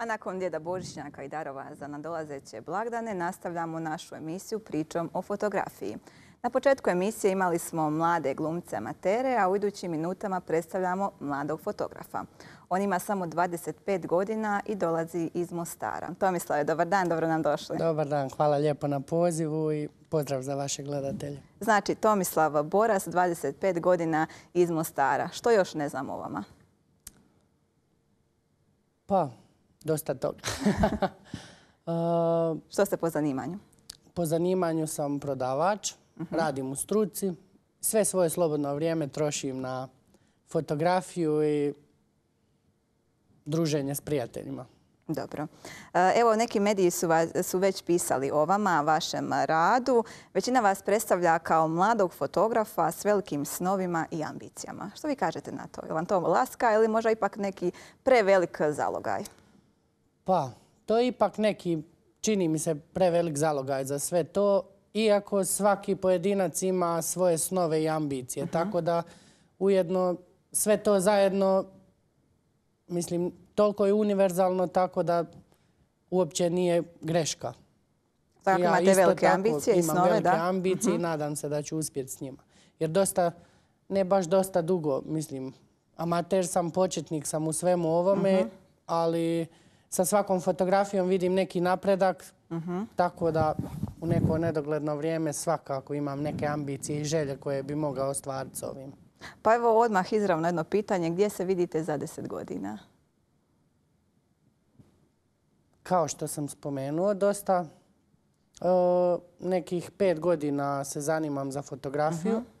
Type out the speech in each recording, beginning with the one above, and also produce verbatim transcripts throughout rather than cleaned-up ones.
A nakon djeda Božićnjaka i darova za nadolazeće blagdane nastavljamo našu emisiju pričom o fotografiji. Na početku emisije imali smo mlade glumce amatere, a u idućim minutama predstavljamo mladog fotografa. On ima samo dvadeset pet godina i dolazi iz Mostara. Tomislave, dobar dan, dobro nam došli. Dobar dan, hvala lijepo na pozivu i pozdrav za vaše gledatelje. Znači, Tomislav Boras, dvadeset pet godina iz Mostara. Što još ne znam o vama? Pa, dosta toga. uh, Što ste po zanimanju? Po zanimanju sam prodavač, uh-huh. radim u struci. Sve svoje slobodno vrijeme trošim na fotografiju i druženje s prijateljima. Dobro. Evo, neki mediji su, vas, su već pisali o vama, vašem radu. Većina vas predstavlja kao mladog fotografa s velikim snovima i ambicijama. Što vi kažete na to? Je vam to laska ili možda ipak neki prevelik zalogaj? Pa, to je ipak neki, čini mi se, prevelik zalogaj za sve to, iako svaki pojedinac ima svoje snove i ambicije. Uh-huh. Tako da ujedno sve to zajedno, mislim, toliko je univerzalno, tako da uopće nije greška. Tako ja imate velike ambicije i snove, da? Imam velike ambicije uh-huh. i nadam se da ću uspjeti s njima. Jer dosta, ne baš dosta dugo, mislim, amater sam, početnik sam u svemu ovome, uh-huh. ali sa svakom fotografijom vidim neki napredak, uh-huh. tako da u neko nedogledno vrijeme svakako imam neke ambicije i želje koje bi mogao ostvariti s ovim. Pa evo odmah izravno jedno pitanje, gdje se vidite za deset godina? Kao što sam spomenuo, dosta e, nekih pet godina se zanimam za fotografiju. Uh-huh.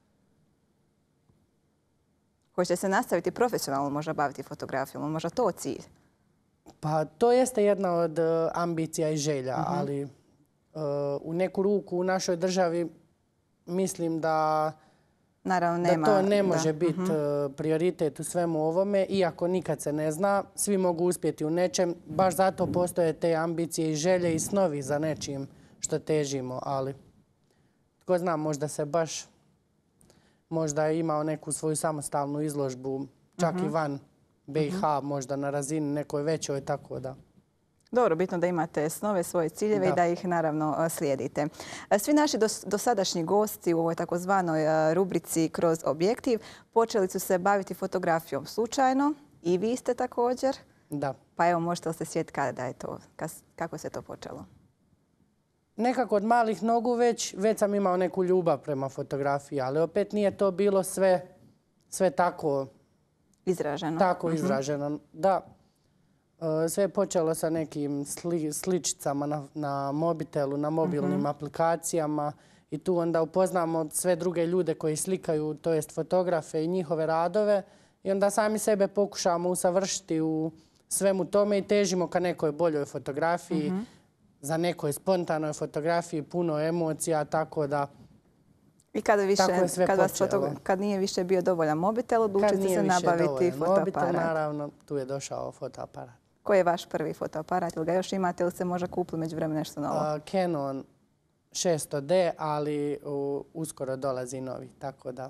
Hoćete se nastaviti profesionalno možda baviti fotografijom, možda to cilj? Pa to jeste jedna od uh, ambicija i želja, uh-huh. ali uh, u neku ruku u našoj državi mislim da, Naravno, nema, da to ne može da. biti uh-huh. uh, prioritet u svemu ovome, iako nikad se ne zna. Svi mogu uspjeti u nečem, baš zato postoje te ambicije i želje i snovi za nečim što težimo, ali tko zna, možda se baš možda je imao neku svoju samostalnu izložbu, čak uh-huh. i van B i H, uh-huh. možda na razini nekoj većoj, tako da. Dobro, bitno da imate snove, svoje ciljeve da. i da ih naravno slijedite. Svi naši dos, dosadašnji gosti u ovoj takozvanoj rubrici Kroz objektiv počeli su se baviti fotografijom slučajno i vi ste također. Da. Pa evo, možete li se sjetiti kada je to, kako se to počelo? Nekako od malih nogu već, već sam imao neku ljubav prema fotografiji, ali opet nije to bilo sve, sve tako izraženo. Tako uh-huh. izraženo, da. Sve je počelo sa nekim sli, sličicama na, na mobitelu, na mobilnim uh-huh. aplikacijama i tu onda upoznamo sve druge ljude koji slikaju, to jest fotografe i njihove radove i onda sami sebe pokušamo usavršiti u svemu tome i težimo ka nekoj boljoj fotografiji, uh-huh. za nekoj spontanoj fotografiji, puno emocija, tako da I kada, više, kad, vas fotogra... kad nije više bio dovoljan mobitel, odlučite se nabaviti fotoaparat. Mobitel, naravno, tu je došao fotoaparat. Koji je vaš prvi fotoaparat? Ili ga još imate ili se možda kupili među vremena nešto novo? Uh, Canon šesto D, ali uh, uskoro dolazi novi, tako da.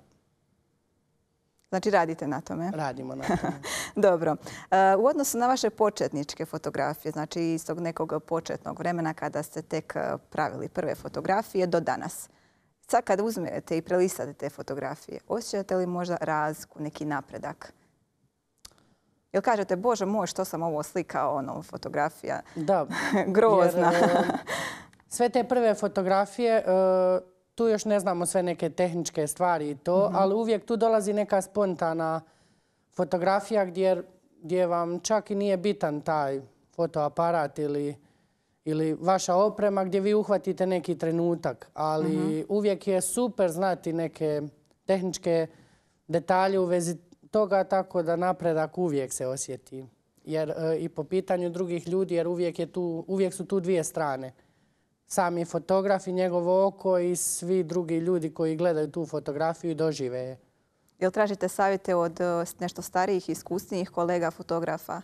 Znači radite na tome? Radimo na tome. Dobro. Uh, u odnosu na vaše početničke fotografije, znači iz tog nekog početnog vremena kada ste tek pravili prve fotografije do danas, sad kad uzmete i prelistate te fotografije, osjećate li možda razliku, neki napredak? Jel kažete, Bože moj, što sam ovo slikao, ono, fotografija da, grozna. Jer, uh, sve te prve fotografije, uh, tu još ne znamo sve neke tehničke stvari i to, mm-hmm. ali uvijek tu dolazi neka spontana fotografija gdje, gdje vam čak i nije bitan taj fotoaparat ili ili vaša oprema gdje vi uhvatite neki trenutak, ali uh-huh. uvijek je super znati neke tehničke detalje u vezi toga, tako da napredak uvijek se osjeti. Jer e, i po pitanju drugih ljudi, jer uvijek, je tu, uvijek su tu dvije strane. Sami fotograf i njegovo oko i svi drugi ljudi koji gledaju tu fotografiju i dožive je. Jel tražite savjete od nešto starijih, iskusnijih kolega fotografa?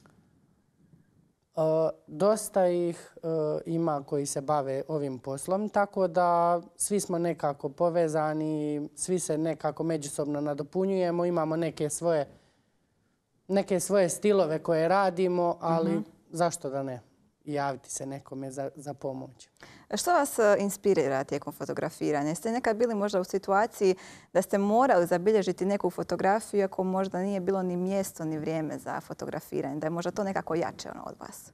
Uh, dosta ih uh, ima koji se bave ovim poslom, tako da svi smo nekako povezani, svi se nekako međusobno nadopunjujemo, imamo neke svoje, neke svoje stilove koje radimo, ali uh-huh. zašto da ne? Javiti se nekome za, za pomoć. Što vas inspirira tijekom fotografiranja? Jeste nekad bili možda u situaciji da ste morali zabilježiti neku fotografiju ako možda nije bilo ni mjesto ni vrijeme za fotografiranje? Da je možda to nekako jače ono od vas?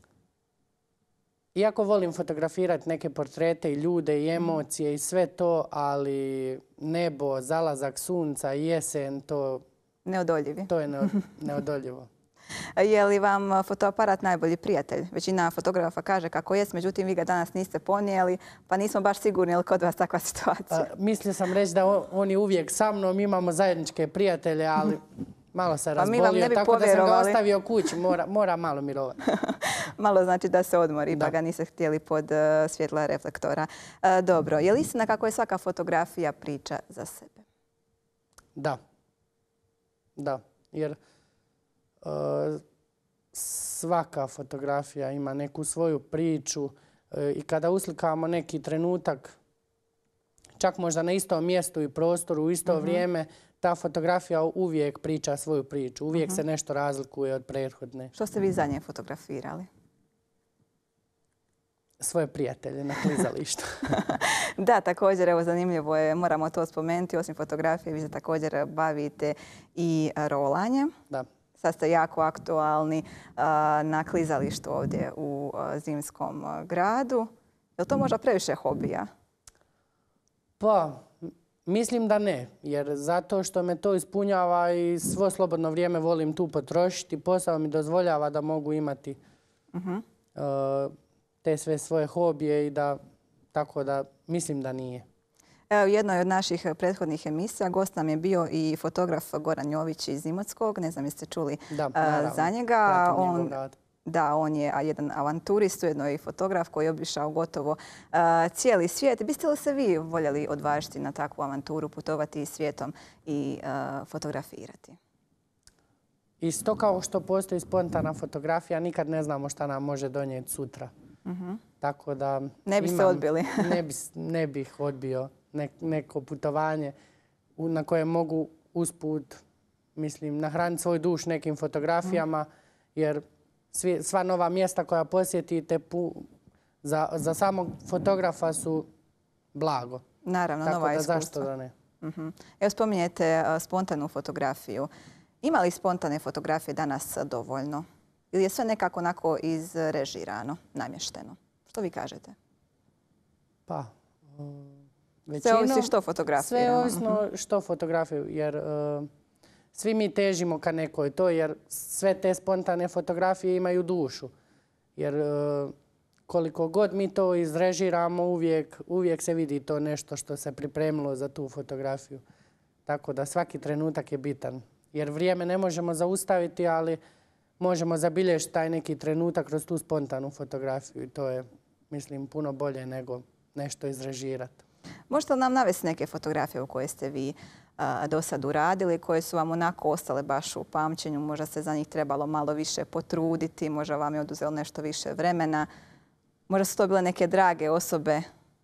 Iako volim fotografirati neke portrete i ljude i emocije i sve to, ali nebo, zalazak sunca, jesen, to... Neodoljivi. To je neodoljivo. Je li vam fotoaparat najbolji prijatelj? Većina fotografa kaže kako jest, međutim vi ga danas niste ponijeli, pa nismo baš sigurni je li kod vas takva situacija. Mislio sam reći da on, on je uvijek sa mnom, imamo zajedničke prijatelje, ali malo se razbolio, pa mi vam ne bi tako povjerovali. Da sam ga ostavio kući, mora, mora malo mirovati. Malo znači da se odmori, da. Pa ga niste htjeli pod uh, svjetla reflektora. Uh, dobro, je li istina kako je svaka fotografija priča za sebe? Da. Da, jer uh, svaka fotografija ima neku svoju priču uh, i kada uslikamo neki trenutak, čak možda na istom mjestu i prostoru u isto uh-huh. vrijeme, ta fotografija uvijek priča svoju priču. Uvijek uh-huh. se nešto razlikuje od prethodne. Što ste vi zadnje fotografirali? Svoje prijatelje na klizalištu. Da, također, evo zanimljivo je, moramo to spomenuti, osim fotografije, vi se također bavite i rolanjem. Da. Sad ste jako aktualni a, na klizalištu ovdje u a, Zimskom a, gradu. Je li to možda previše hobija? Pa, mislim da ne, jer zato što me to ispunjava i svo slobodno vrijeme volim tu potrošiti. Posao mi dozvoljava da mogu imati uh-huh. uh, te sve svoje hobije i da, tako da mislim da nije. Evo, u jednoj od naših prethodnih emisija gost nam je bio i fotograf Goran Jović iz Imotskog. Ne znam jeste čuli da, naravno, za njega. On, da, on je jedan avanturist, ujedno i fotograf koji je obišao gotovo uh, cijeli svijet. Biste li se vi voljeli odvažiti na takvu avanturu, putovati svijetom i uh, fotografirati? Isto kao što postoji spontana fotografija, nikad ne znamo šta nam može donijeti sutra. Uh-huh. Tako da ne biste imam, odbili? ne, bi, ne bih odbio ne, neko putovanje na koje mogu usput, mislim, nahraniti svoj duš nekim fotografijama, uh-huh. jer svi, sva nova mjesta koja posjetite pu, za, za samog fotografa su blago. Naravno, tako nova da iskustva. Zašto da ne? Uh-huh. Evo spominjete uh, spontanu fotografiju. Ima li spontane fotografije danas dovoljno? Ili je sve nekako onako izrežirano, namješteno? Što vi kažete? Pa, većinom... Sve ovisi što fotografiramo. Sve ovisno što fotografiju, jer uh, svi mi težimo ka nekoj to, jer sve te spontane fotografije imaju dušu. Jer uh, koliko god mi to izrežiramo, uvijek, uvijek se vidi to nešto što se pripremilo za tu fotografiju. Tako da svaki trenutak je bitan. Jer vrijeme ne možemo zaustaviti, ali možemo zabilježiti taj neki trenutak kroz tu spontanu fotografiju. I to je, mislim, puno bolje nego nešto izrežirati. Možete li nam navesti neke fotografije u koje ste vi a, do sad uradili, koje su vam onako ostale baš u pamćenju? Možda se za njih trebalo malo više potruditi, možda vam je oduzelo nešto više vremena. Možda su to bile neke drage osobe?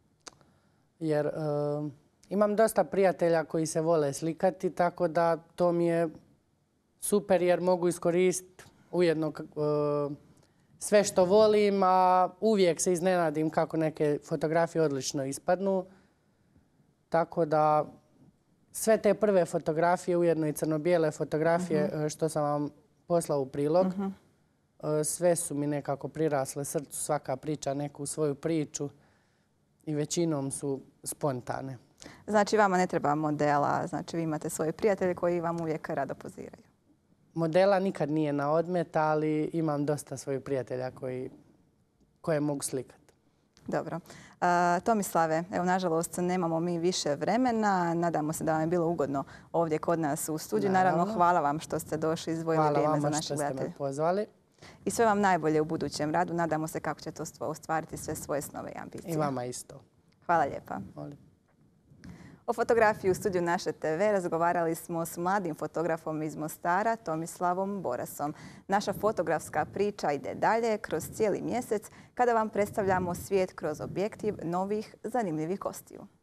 Jer uh, imam dosta prijatelja koji se vole slikati, tako da to mi je super jer mogu iskoristiti ujedno uh, sve što volim, a uvijek se iznenadim kako neke fotografije odlično ispadnu. Tako da sve te prve fotografije, ujedno i crno-bijele fotografije uh-huh. što sam vam poslao u prilog, uh-huh. uh, sve su mi nekako prirasle srcu, svaka priča neku svoju priču i većinom su spontane. Znači vama ne treba modela, znači vi imate svoje prijatelje koji vam uvijek rado poziraju. Modela nikad nije na odmet, ali imam dosta svojih prijatelja koji, koje mogu slikati. Dobro. Uh, Tomislave, evo nažalost nemamo mi više vremena. Nadamo se da vam je bilo ugodno ovdje kod nas u studiju. Naravno, Naravno hvala vam što ste došli i izdvojili vrijeme za naše gledatelje. Hvala vama što ste me pozvali. I sve vam najbolje u budućem radu. Nadamo se kako ćete ostvariti sve svoje snove i ambicije. I vama isto. Hvala lijepa. Hvala. O fotografiji u studiju Naše te ve razgovarali smo s mladim fotografom iz Mostara, Tomislavom Borasom. Naša fotografska priča ide dalje kroz cijeli mjesec kada vam predstavljamo svijet kroz objektiv novih zanimljivih gostiju.